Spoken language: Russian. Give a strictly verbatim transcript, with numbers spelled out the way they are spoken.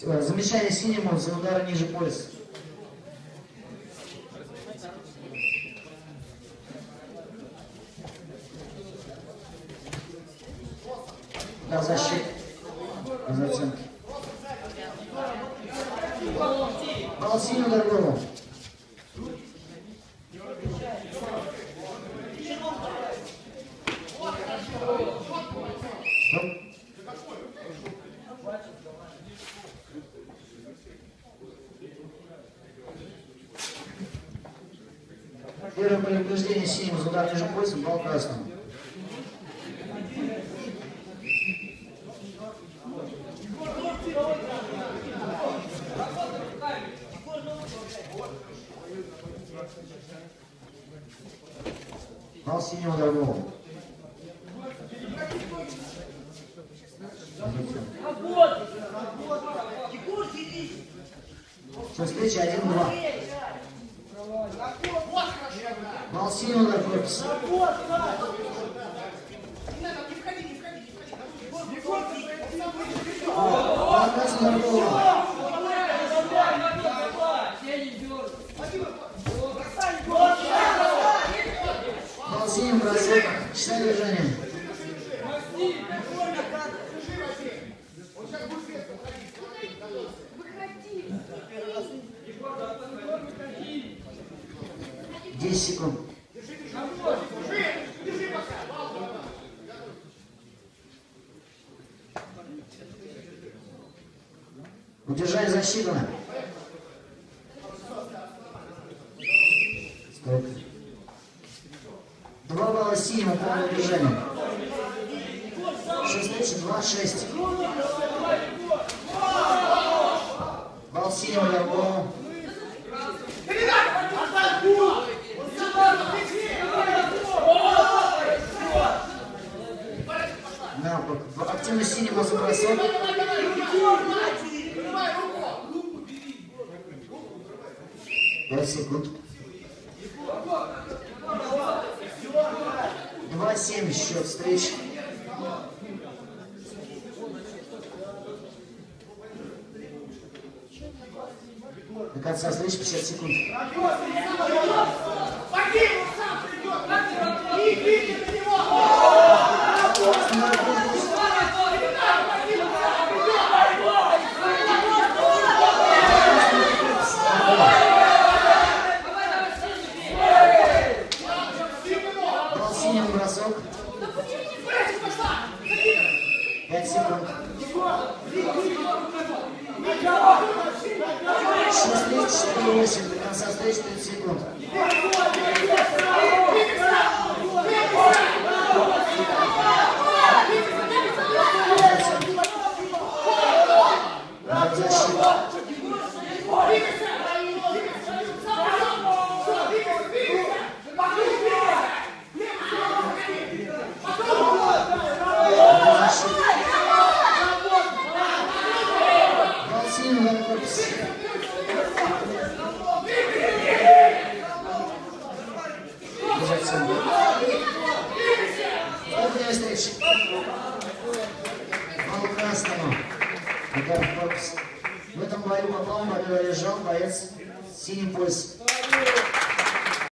Замечание синему за удары ниже пояса. Удар защиты. Без оценки. Бал синий, удар голову. Первое предупреждение синему за удар ниже пояса, бал красному. Бал синего, удар голову. Все, встреча один-два. Бал синего, удар корпуса. Бал красного, удар голову. Бал синим, бросок. Считай движение. десять секунд. Удержай защиту. Стоп. Два балла синему, полное удержание. Шесть, два, шесть. Бал синему, удар голову. Да, активно синему за бросок. пять секунд. два семь счет встречи. До конца встречи пятьдесят секунд. Бал синим, бросок. пять секунд. шесть, четыре, восемь. До конца встречи тридцать секунд. В этом бою попал, лежал боец с синим поясом.